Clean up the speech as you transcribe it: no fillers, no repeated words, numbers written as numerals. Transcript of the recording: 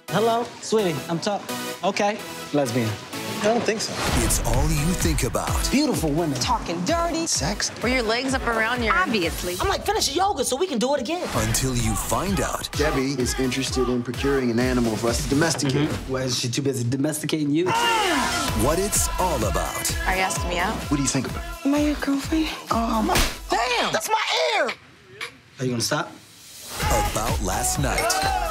Hello, sweetie, I'm tough. Okay, lesbian. I don't think so. It's all you think about. Beautiful women. Talking dirty. Sex? Were your legs up around your... Obviously. I'm like, finish yoga so we can do it again. Until you find out. Debbie is interested in procuring an animal for us to domesticate. Why is she too busy domesticating you? What it's all about. Are you asking me out? What do you think about? Am I your girlfriend? Damn, that's my ear. Are you gonna stop? About last night.